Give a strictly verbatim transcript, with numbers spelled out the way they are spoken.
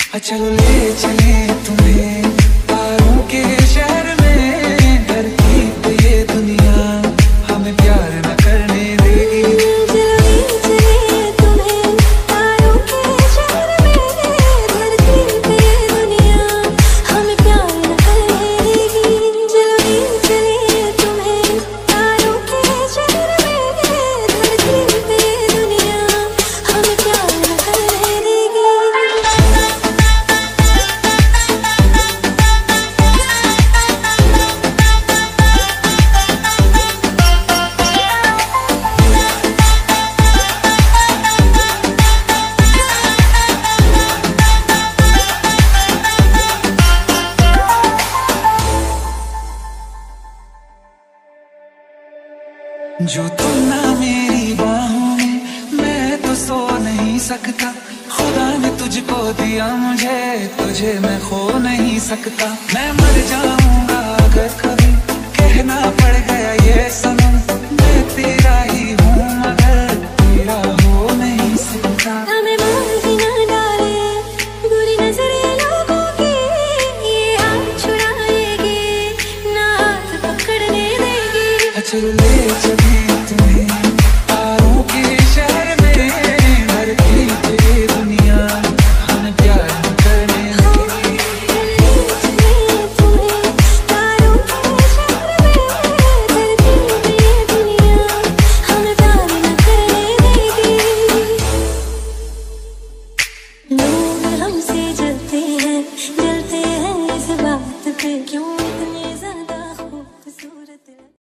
चलो ले चले तुम्हें तारों के शहर में, धरती पे ये दुनिया हमें प्यार न करने देगी। चलो ले चले तुम्हें तारों के शहर में, धरती पे ये दुनिया हमें प्यार न करने देगी। चलो ले चले तुम्हें तारों के शहर में, धरती पे ये दुनिया हमें प्यार न करने देगी। जो तुम ना मेरी बाहों में, मैं तो सो नहीं सकता। खुदा ने तुझको दिया मुझे, तुझे मैं खो नहीं सकता। मैं मर जाऊंगा अगर कभी कहना पड़ गया ये सनम, मैं तेरा ही